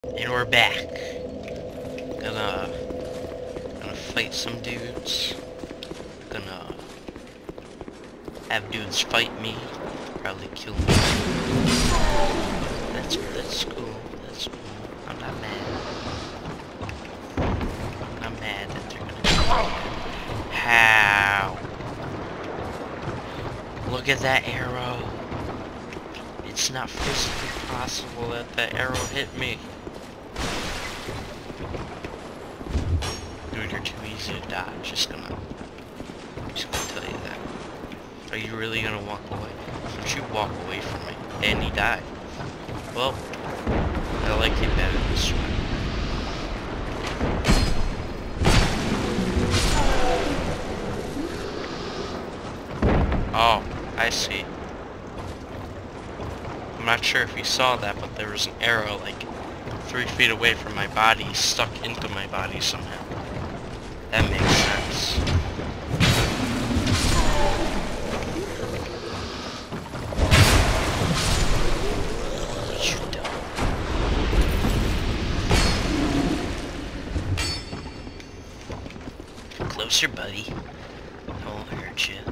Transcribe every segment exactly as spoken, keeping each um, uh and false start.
And we're back. Gonna gonna fight some dudes. Gonna have dudes fight me. Probably kill me. That's that's cool. That's cool. I'm not mad. I'm mad that they're gonna kill me. How? Look at that arrow. It's not physically possible that that arrow hit me. Dude, you're too easy to dodge. Just gonna, just gonna tell you that. Are you really gonna walk away? Don't you walk away from me? And he died. Well, I like it better this way. Oh, I see. I'm not sure if you saw that, but there was an arrow like three feet away from my body, stuck into my body somehow. That makes sense. What you done? Closer, buddy. I won't hurt you.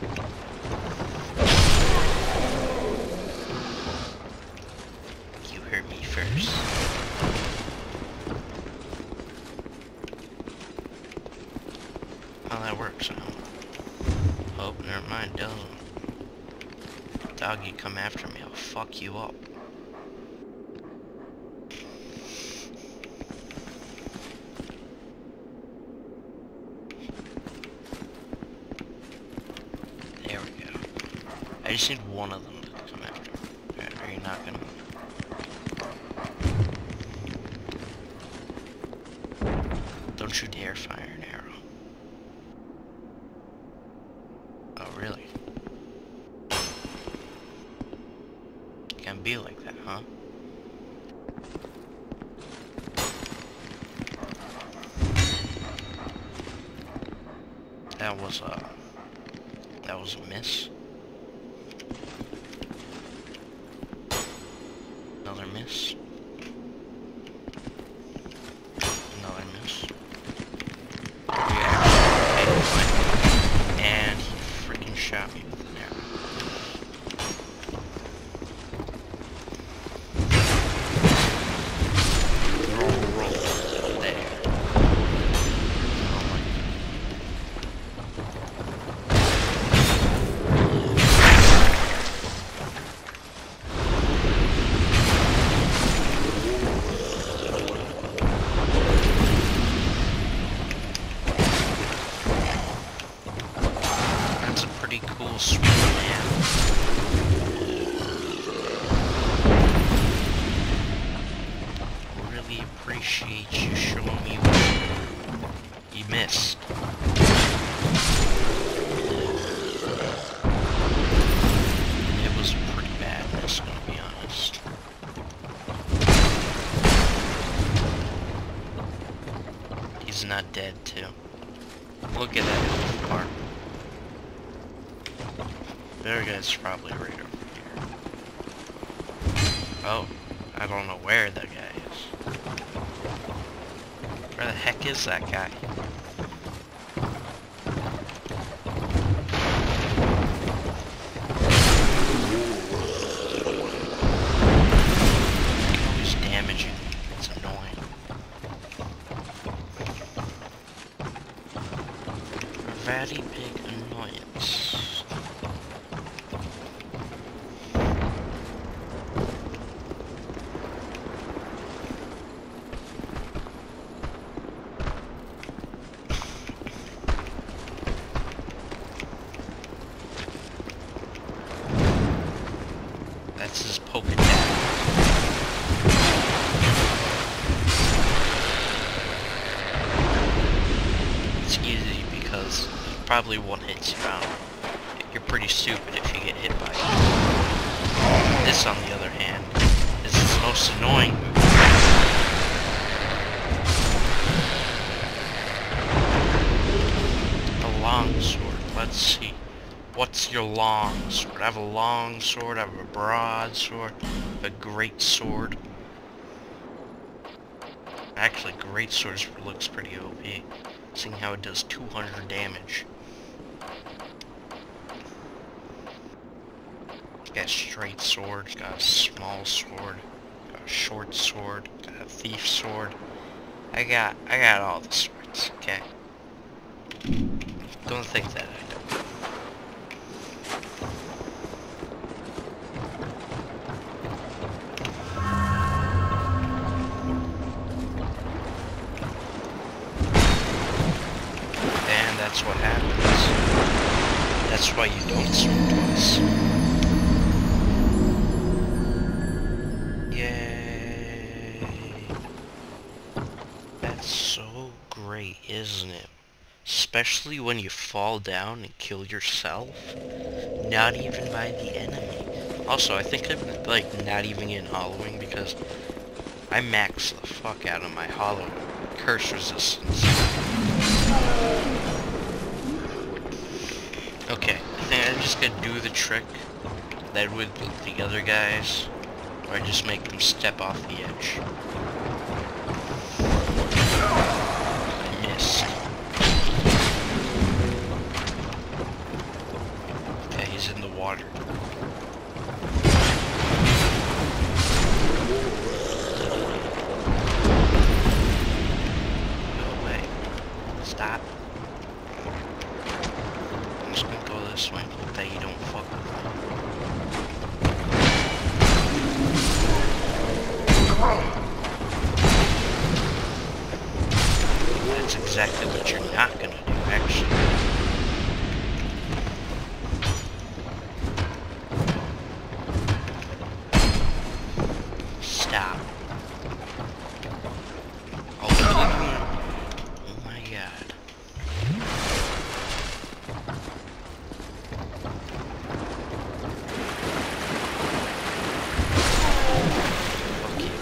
You hurt me first. How that works, I don't know. Oh, never mind, doesn't. Dog, you come after me, I'll fuck you up. There we go. I just need one of them to come after me. Are you not gonna? Don't you dare fire an arrow. Oh, really? Can be like that, huh? That was a... That was a miss. Another miss. Another miss. And he freaking shot me with an arrow. Roll, roll. There. Oh my. That's a pretty cool swing, man. Really appreciate you showing me what you missed. It was a pretty bad miss, gonna be honest. He's not dead, too. Look at that health bar. There guy's probably right over here. Oh, I don't know where that guy is. Where the heck is that guy? He's damaging. It's annoying. A very big annoyance. That's his poking down. It's easy because he probably one hits you out. You're pretty stupid if you get hit by it. This, on the other hand, is his most annoying move. The long sword. Let's see. What's your long sword? I have a long sword, I have a broad sword, a great sword. Actually, Great Swords looks pretty O P, seeing how it does two hundred damage. Got a straight sword, got a small sword, got a short sword, got a thief sword. I got, I got all the swords, okay? Don't think that I don't. And that's what happens. That's why you don't swim twice. Yay! That's so great, isn't it? Especially when you fall down and kill yourself. Not even by the enemy. Also, I think I'm like not even in hollowing because I max the fuck out of my hollow curse resistance. Okay, I think I'm just gonna do the trick that with the other guys, where I just make them step off the edge. I missed. Okay, he's in the water. Go away. Stop. I'm just gonna go this way. Hope that you don't fuck with me. That's exactly what you're not gonna do, actually. Stop. Oh, oh my god. Fuck you.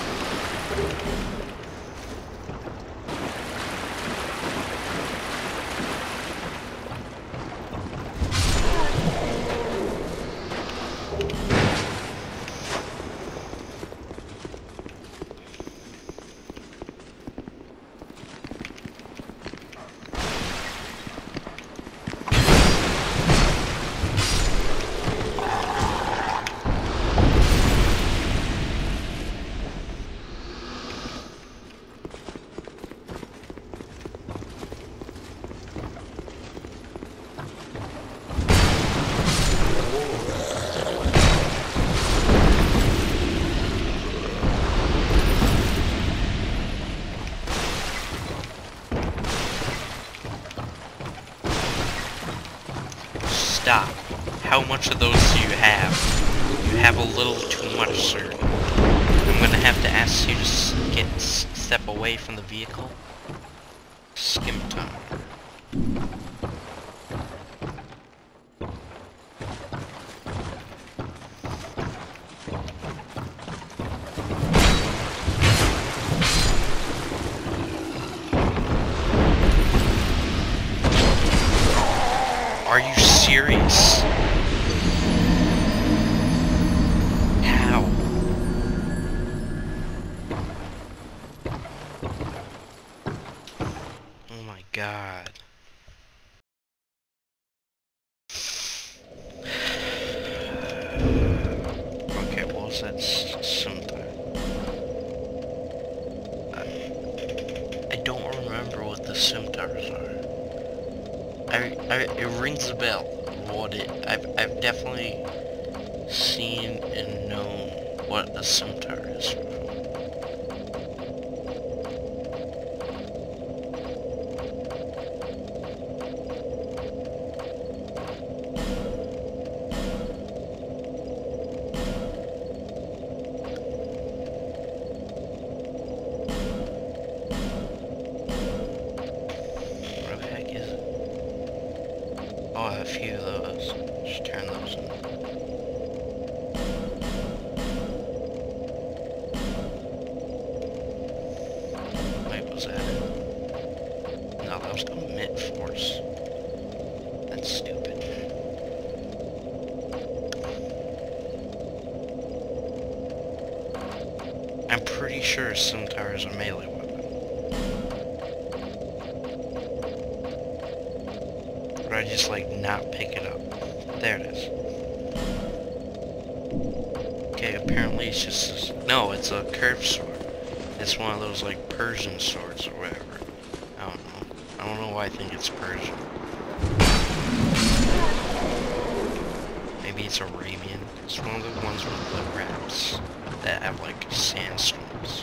Stop. How much of those do you have? You have a little too much, sir. I'm gonna have to ask you to s get s step away from the vehicle. Skim time. Are you serious? How? Oh my god. Okay, what was that scimitar? I, I don't remember what the scimitars are. I, I, it rings a bell. What it? I've, I've definitely seen and known what a scimitar is. What the heck is it? Oh, I have a few of those. Just turn those in. Wait, was that it? No, that was the mid-force. That's stupid. I'm pretty sure scimitar is a melee weapon. I just like not pick it up? There it is. Okay, apparently it's just this, no, it's a curved sword. It's one of those like Persian swords or whatever. I don't know. I don't know why I think it's Persian. Maybe it's Arabian. It's one of the ones with the wraps that have like sandstorms.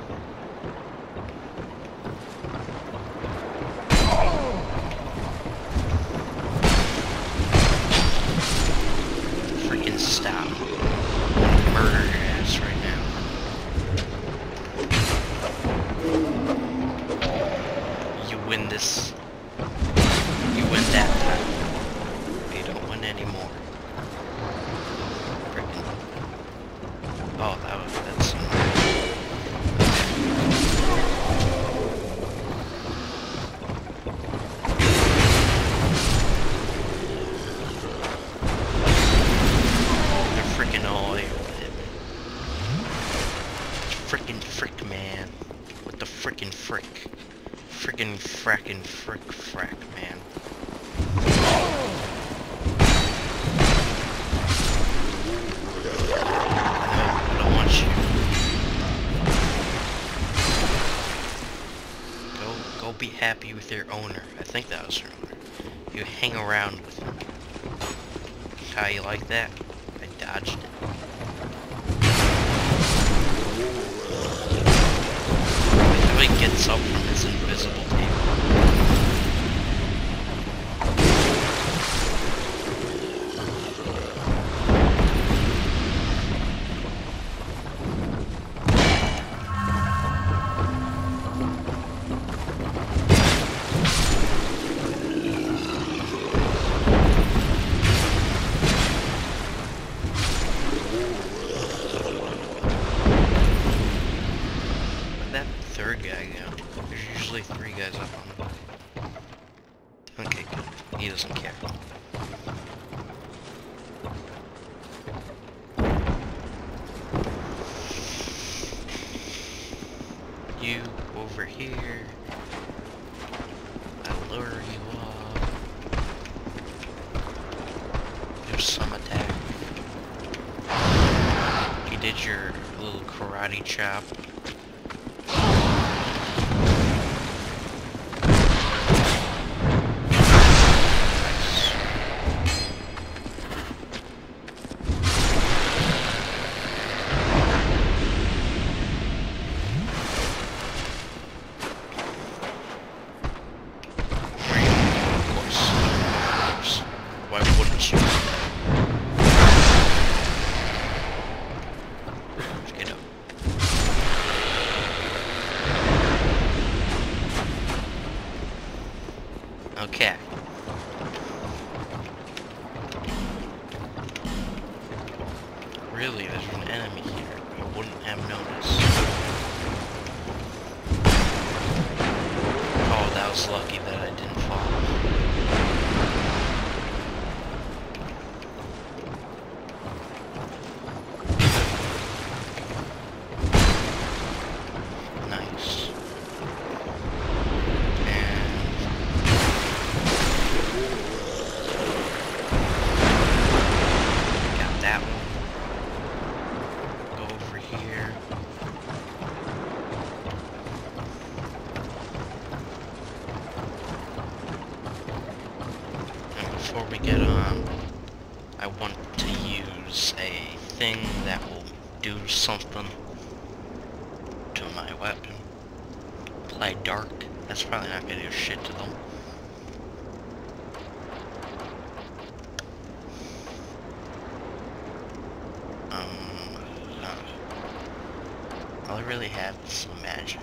Freaking stop. Murder your ass right now. You win this. You win that time. You don't win anymore. Freaking. Oh, that was that's. They're freaking all over it. Frickin' frick, man. What the frickin' frick? Frickin' frackin' frick frack, man. No, I don't want you. Go, go be happy with your owner. I think that was your owner. You hang around with him. How you like that? I dodged it. He gets up from his invisible table. Third guy go? There's usually three guys up on him. Okay, good. He doesn't care. You over here. I'll lure you up. Do some attack. You did your little karate chop. Okay. Really, there's an enemy here. I wouldn't have noticed. Oh, that was lucky that I didn't fall. Nice. Before we get on, I want to use a thing that will do something to my weapon. Apply dark. That's probably not gonna do shit to them. Um, uh, all I really have is some magic.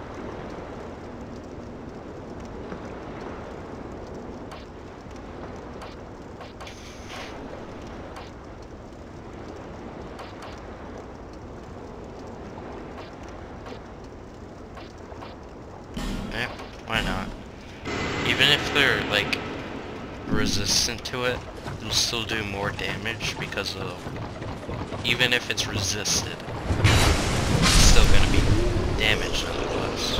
Yeah, why not? Even if they're, like, resistant to it, it'll still do more damage because of... Even if it's resisted, it's still gonna be damaged nonetheless.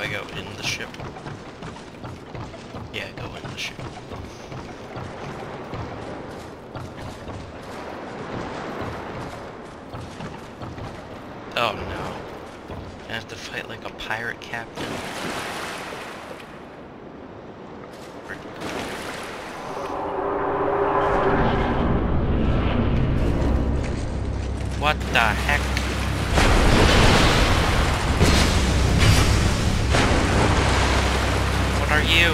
go in the ship? Yeah, go in the ship. Oh no. I have to fight like a pirate captain. What the heck? What are you?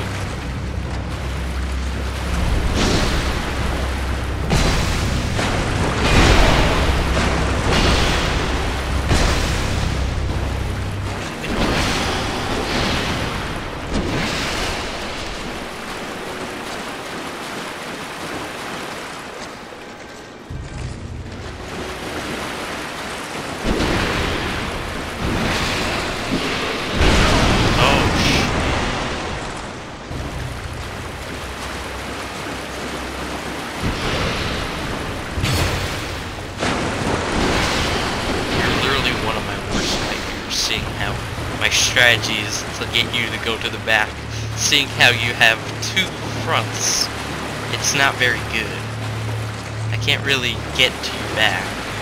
My strategy is to get you to go to the back. Seeing how you have two fronts, it's not very good. I can't really get to your back.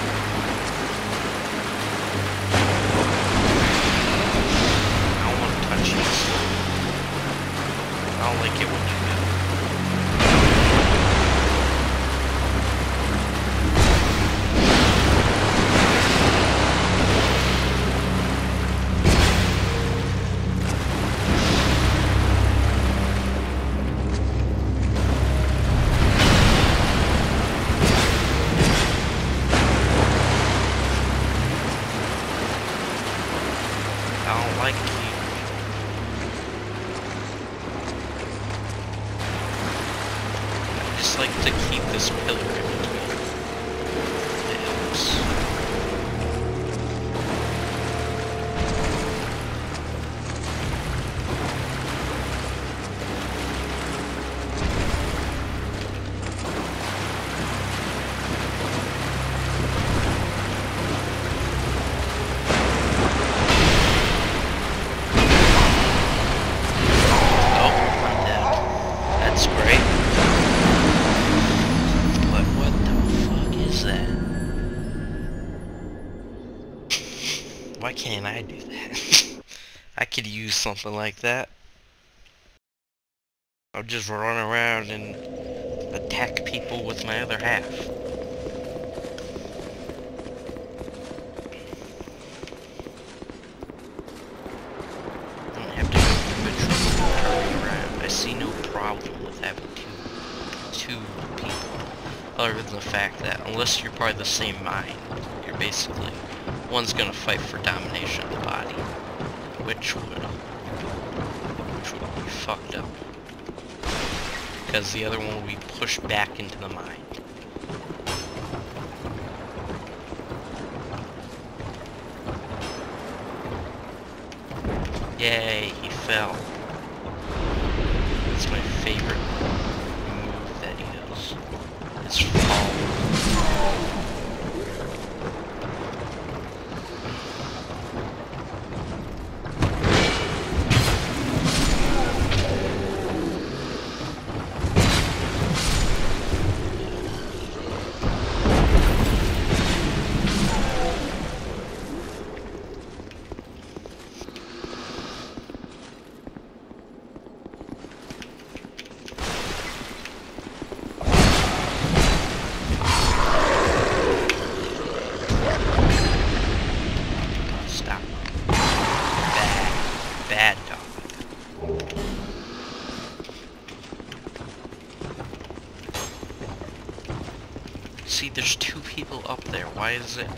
I don't want to touch you. I don't like it when you do. Like you. I just like to keep this pillar in between the hills. Why can't I do that? I could use something like that. I'll just run around and attack people with my other half. I don't have to go through a trouble and hurry around. I see no problem with having two, two people. Other than the fact that, unless you're part of the same mind, you're basically... one's gonna fight for domination of the body, which would, which would be fucked up, because the other one will be pushed back into the mind. Yay, he fell. That's my favorite move that he does, is fall. Bad dog. See, there's two people up there. Why is it?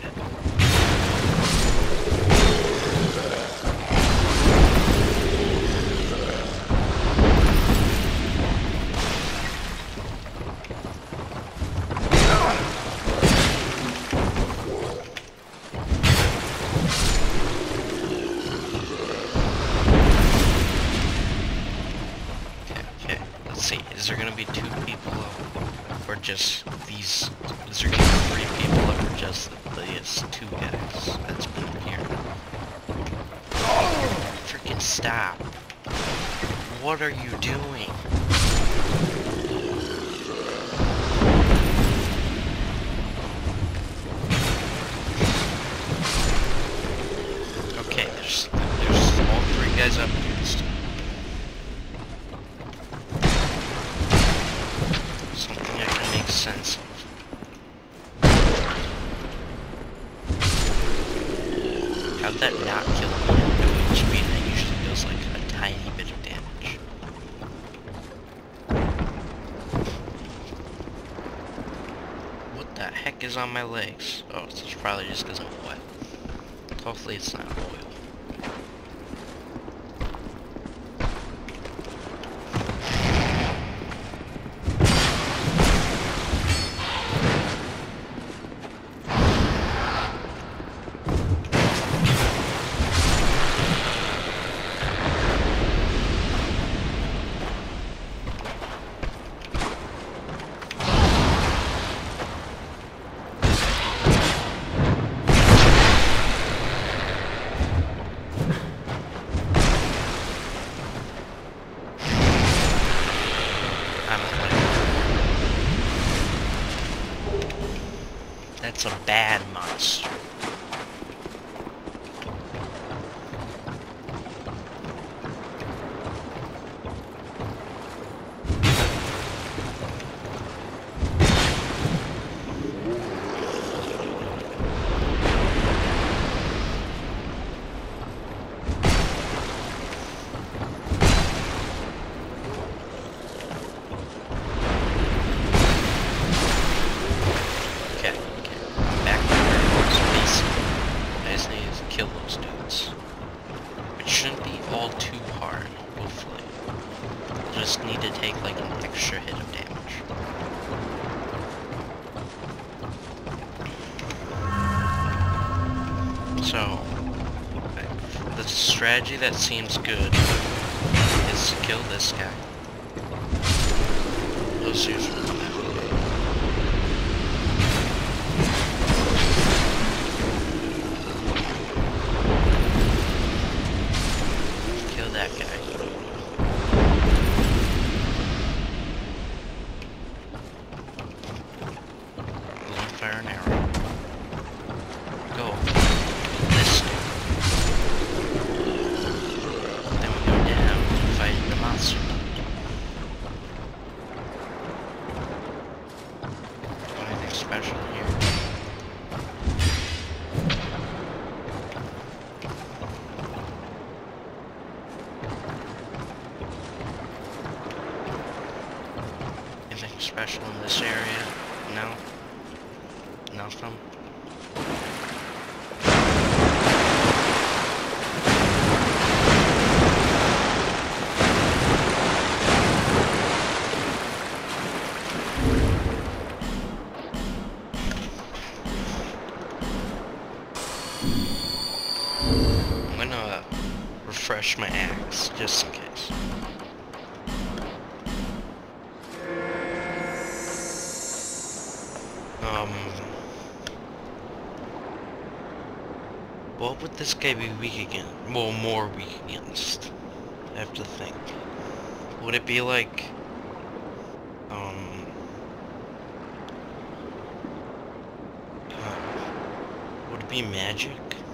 Is there gonna be two people up, or just these? Is there gonna be three people up, or just these two guys that's been here? Freaking stop. What are you doing? Okay, there's there's all three guys up against. Something I can make sense of. How'd that not kill me at no H P? That usually does like a tiny bit of damage. What the heck is on my legs? Oh, it's probably just because I'm wet. Hopefully it's not oil. That's a bad monster. Just need to take like an extra hit of damage. So, the strategy that seems good is to kill this guy. Those usually what kill that guy. Fire an arrow. Go. This. Then we go down and fight the monster. Anything special here? Anything special in this area? No? Nothing. I'm gonna refresh my axe just in case. Um. What would this guy be weak against? Well, more weak against. I have to think. Would it be like... Um... Uh, would it be magic?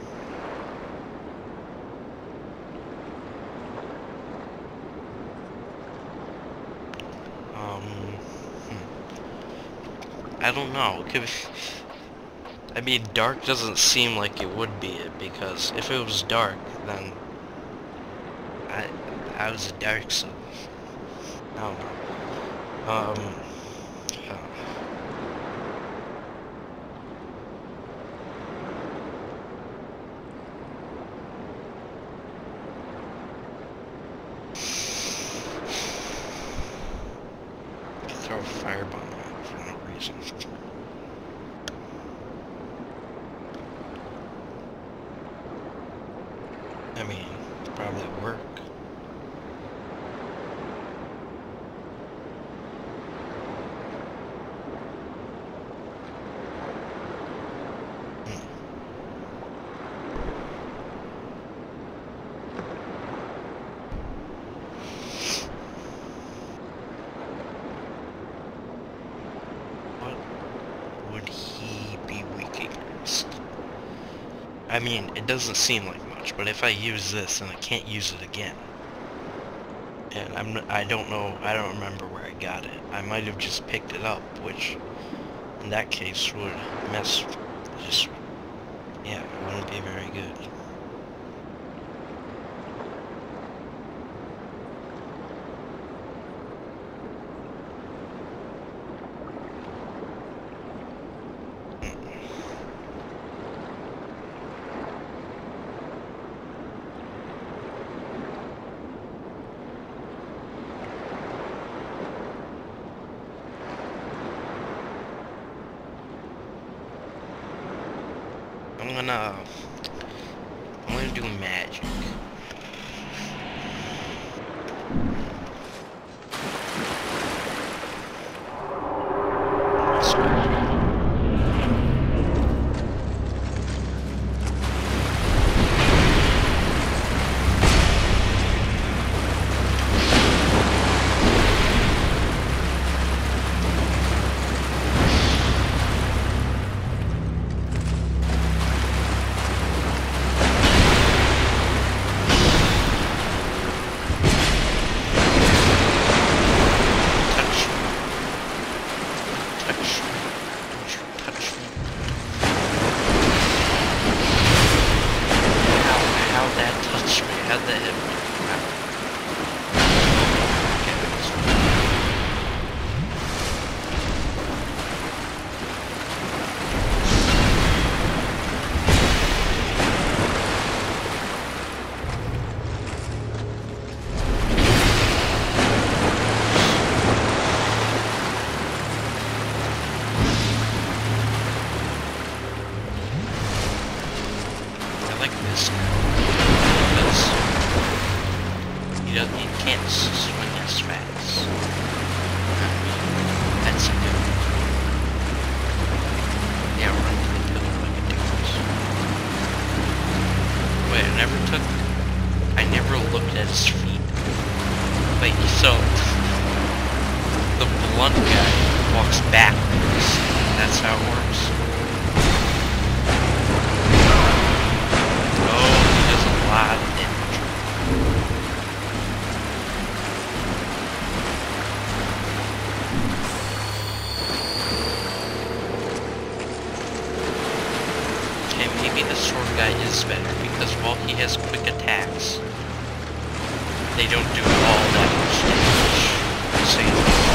Um... Hmm. I don't know. It could be... I mean, dark doesn't seem like it would be it, because if it was dark, then I I was a dark, so I don't know. Um, uh, throw a firebomb at it for no reason. I mean, it'd probably work. Hmm. I mean, it doesn't seem like much, but if I use this, then I can't use it again. And I'm, I don't know, I don't remember where I got it. I might have just picked it up, which, in that case, would mess, just, yeah, it wouldn't be very good. I'm gonna, I'm gonna do magic. Let's go. You don't, you can't swing as fast. That's good. Yeah, run to the pillar like a difference. Wait, I never took, I never looked at his feet. Wait, so, the blunt guy walks backwards. That's how it works. Oh, he does a lot of damage. Maybe the sword guy is better, because while he has quick attacks, they don't do all that much damage. See?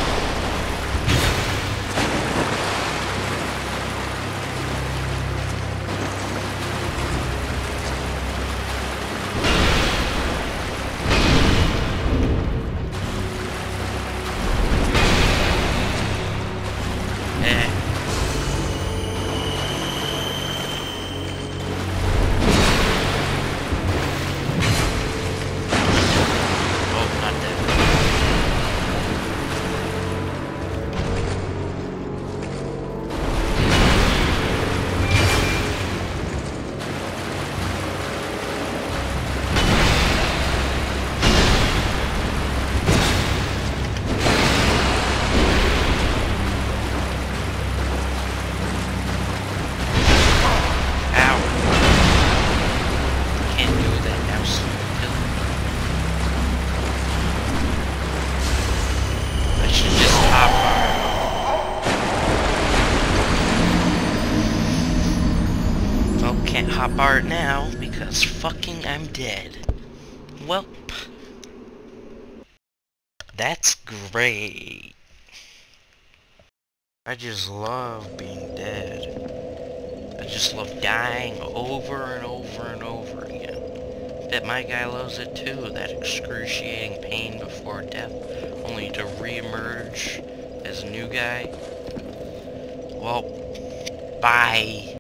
Can't hop art now because fucking I'm dead. Welp. That's great. I just love being dead. I just love dying over and over and over again. Bet my guy loves it too, that excruciating pain before death, only to re-emerge as a new guy. Well, bye.